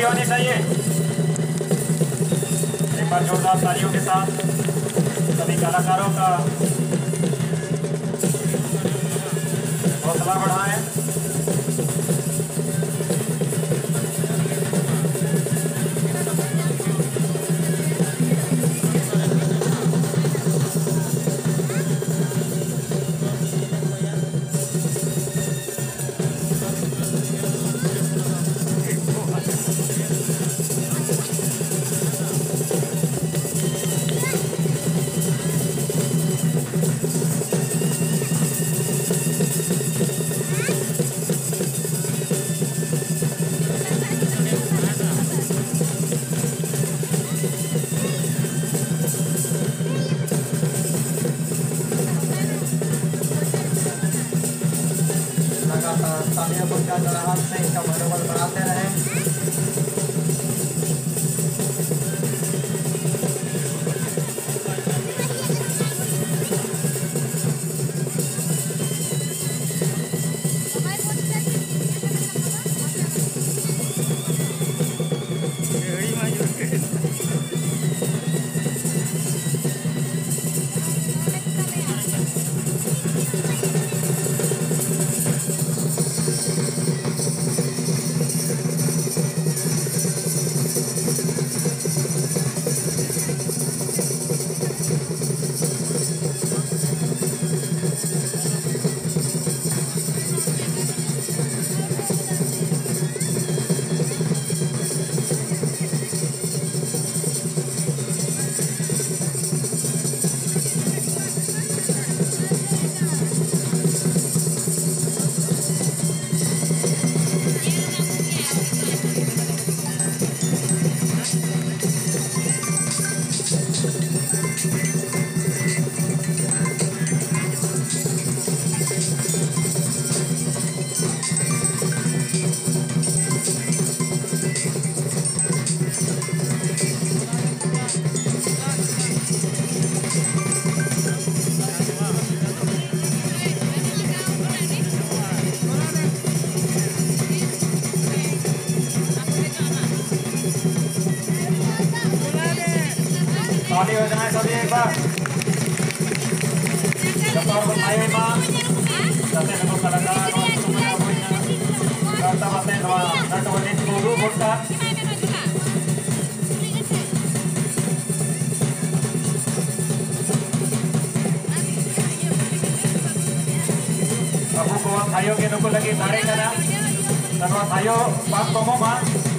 होनी चाहिए। एक बार जोरदार तालियों के साथ सभी कलाकारों का हौसला बढ़ाएं। तालियों को हाथ से इसका मनोबल बढ़ाते रहें। ताली हो जाए सभी एक बार। और बताइए मां जैसे देखो कलाकार और तुम्हें करता बसे नट बने गुरु बोलता अबू को भाइयों के नुको लगी सारे करा तब भाइयों बात कमो मां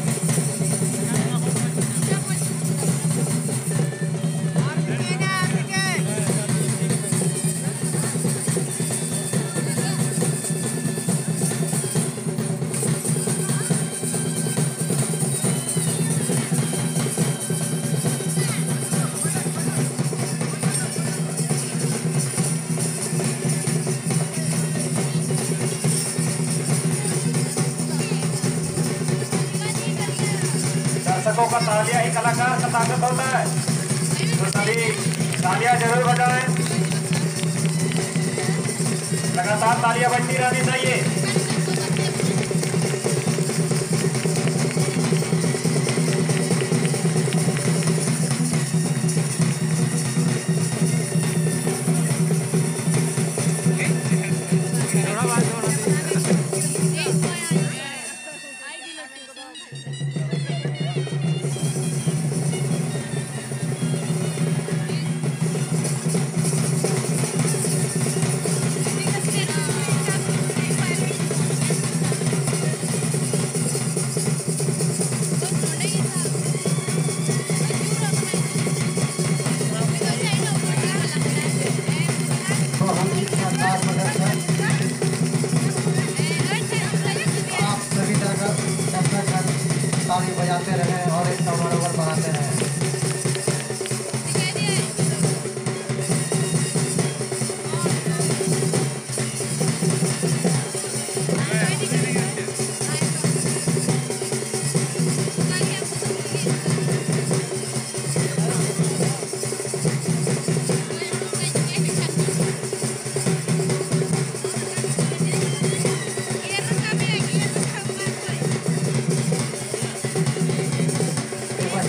दर्शकों का तालियां ही कलाकार का ताकत होता है, तो सभी तालियां जरूर बजाएं। लगातार तालियां बजती रहनी चाहिए। ताली बजाते रहें और इसका मनोबल बढ़ाते रहें।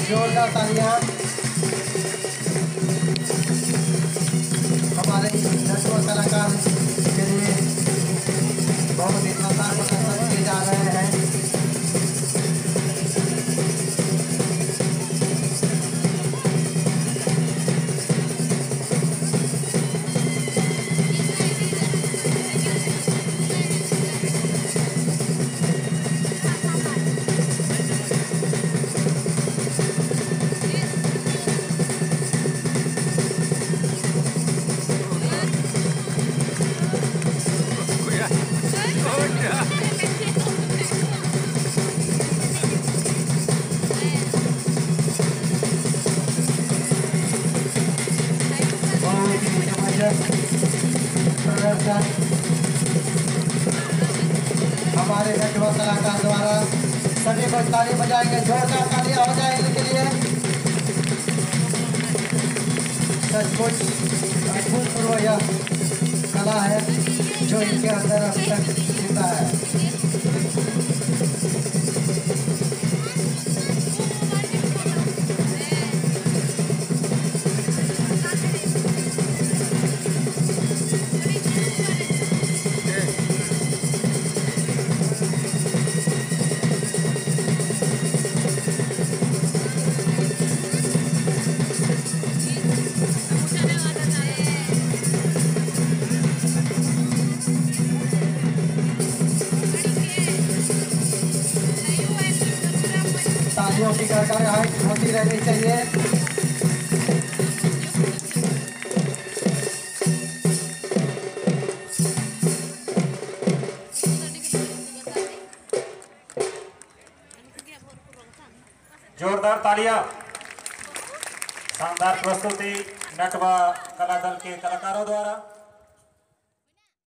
जोरदार तालियां हमारे नटवर कलाकार के लिए। बहुत ही शानदार प्रदर्शन किए जा रहे हैं। प्रदर्शन हमारे नटवर कलाकार द्वारा सभी को ताली बजाएंगे, जोरदार तालियां हो जाए इनके लिए। सचमुच अभूतपूर्व यह कला है जो इनके अंदर अब तक जिंदा है। तालियों की गड़गड़ाहट होती रहनी चाहिए। जोरदार तालियां। शानदार प्रस्तुति नटवा कला दल के कलाकारों द्वारा।